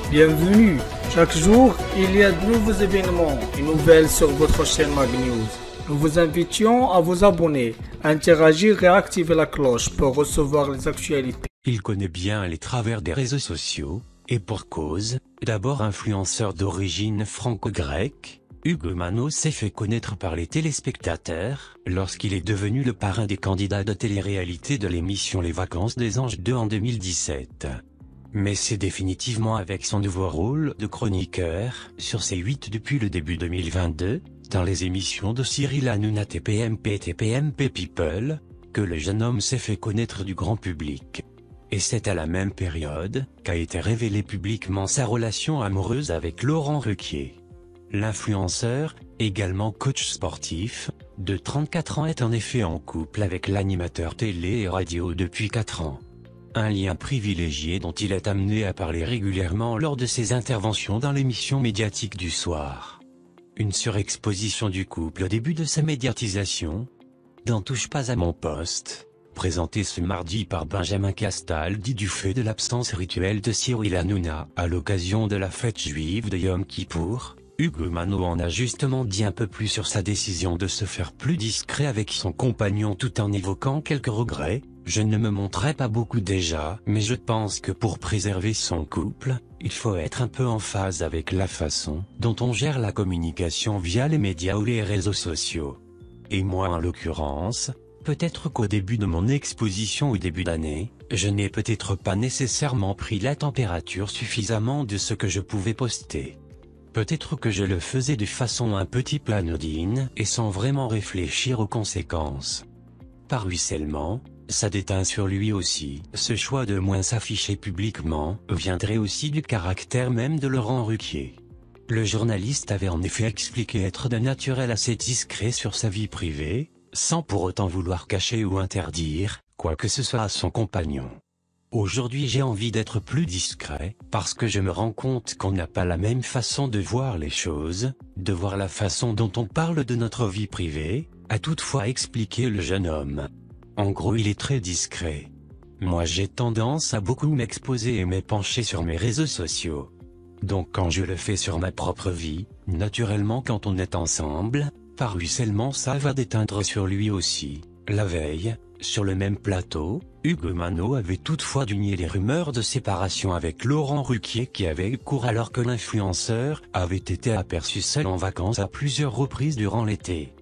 Bienvenue. Chaque jour, il y a de nouveaux événements et nouvelles sur votre chaîne Mag News. Nous vous invitions à vous abonner, à interagir et à activer la cloche pour recevoir les actualités. Il connaît bien les travers des réseaux sociaux, et pour cause. D'abord influenceur d'origine franco-grecque, Hugo Mano s'est fait connaître par les téléspectateurs lorsqu'il est devenu le parrain des candidats de télé-réalité de l'émission Les Vacances des Anges 2 en 2017. Mais c'est définitivement avec son nouveau rôle de chroniqueur sur C8 depuis le début 2022, dans les émissions de Cyril Hanouna TPMP et TPMP People, que le jeune homme s'est fait connaître du grand public. Et c'est à la même période qu'a été révélée publiquement sa relation amoureuse avec Laurent Ruquier. L'influenceur, également coach sportif, de 34 ans est en effet en couple avec l'animateur télé et radio depuis 4 ans. Un lien privilégié dont il est amené à parler régulièrement lors de ses interventions dans l'émission médiatique du soir. Une surexposition du couple au début de sa médiatisation. Dans Touche pas à mon poste, présenté ce mardi par Benjamin Castal, dit du fait de l'absence rituelle de Cyril Hanouna à l'occasion de la fête juive de Yom Kippour, Hugo Mano en a justement dit un peu plus sur sa décision de se faire plus discret avec son compagnon tout en évoquant quelques regrets. Je ne me montrais pas beaucoup déjà, mais je pense que pour préserver son couple, il faut être un peu en phase avec la façon dont on gère la communication via les médias ou les réseaux sociaux. Et moi en l'occurrence, peut-être qu'au début de mon exposition au début d'année, je n'ai peut-être pas nécessairement pris la température suffisamment de ce que je pouvais poster. Peut-être que je le faisais de façon un petit peu anodine et sans vraiment réfléchir aux conséquences. Par ruissellement, ça déteint sur lui aussi. Ce choix de moins s'afficher publiquement viendrait aussi du caractère même de Laurent Ruquier. Le journaliste avait en effet expliqué être d'un naturel assez discret sur sa vie privée, sans pour autant vouloir cacher ou interdire quoi que ce soit à son compagnon. Aujourd'hui j'ai envie d'être plus discret, parce que je me rends compte qu'on n'a pas la même façon de voir les choses, de voir la façon dont on parle de notre vie privée, a toutefois expliqué le jeune homme. En gros il est très discret. Moi j'ai tendance à beaucoup m'exposer et m'épancher sur mes réseaux sociaux. Donc quand je le fais sur ma propre vie, naturellement quand on est ensemble, par ruissellement ça va déteindre sur lui aussi. La veille, sur le même plateau, Hugo Mano avait toutefois nié les rumeurs de séparation avec Laurent Ruquier qui avaient eu cours alors que l'influenceur avait été aperçu seul en vacances à plusieurs reprises durant l'été.